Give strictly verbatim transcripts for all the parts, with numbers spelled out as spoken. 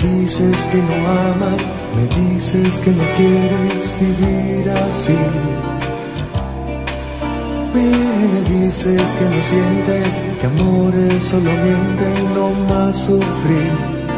dices que no amas, me dices que no quieres vivir así. Me dices que no sientes, que amores solo mienten, no más sufrir.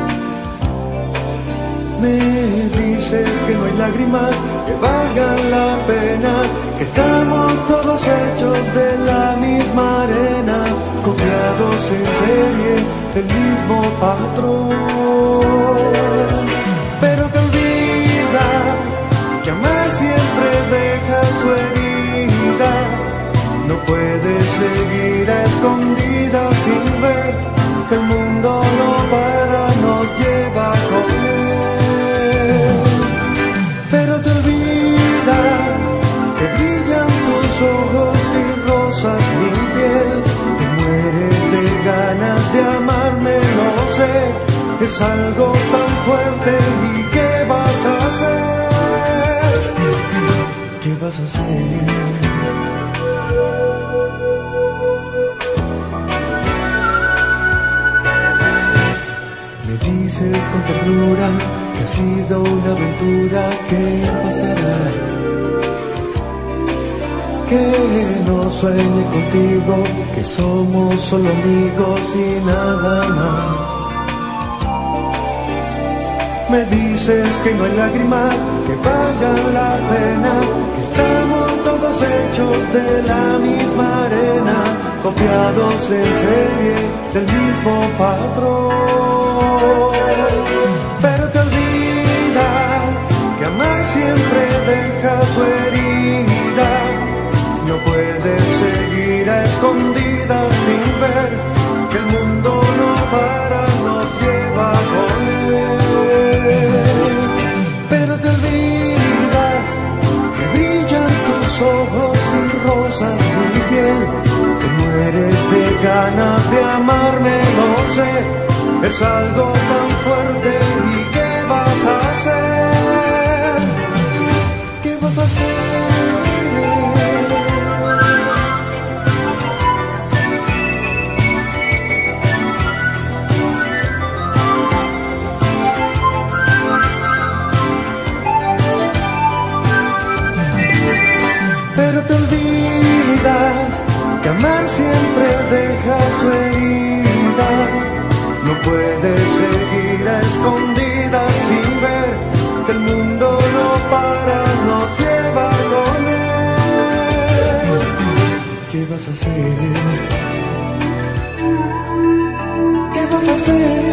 Me dices que no hay lágrimas que valgan la pena, que estamos todos hechos de la misma arena, copiados en serie del mismo patrón. Pero te olvidas que amar siempre deja su herida. No puedes seguir a escondidas sin ver que el mundo no para, nos lleva con él. Pero te olvidas que brillan tus ojos y rosas mi piel. Te mueres de ganas de amarme, no sé, es algo tan fuerte. ¿Y qué vas a hacer? ¿Qué vas a hacer? Dices con ternura que ha sido una aventura, ¿qué pasará? Que no sueñe contigo, que somos solo amigos y nada más. Me dices que no hay lágrimas que valgan la pena, que estamos todos hechos de la misma arena, copiados en serie del mismo patrón. Pero te olvidas que amar siempre deja su herida. No puedes seguir a escondidas sin ver que el mundo no para, nos lleva con él. Pero te olvidas que brillan tus ojos y rosas mi piel. Te mueres de ganas de amarme, no sé, es algo tan fuerte. ¿Y qué vas a hacer? ¿Qué vas a hacer? Pero te olvidas que amar siempre deja su herida. No puedes seguir a escondidas sin ver que el mundo no para, nos lleva con él. ¿Qué vas a hacer? ¿Qué vas a hacer?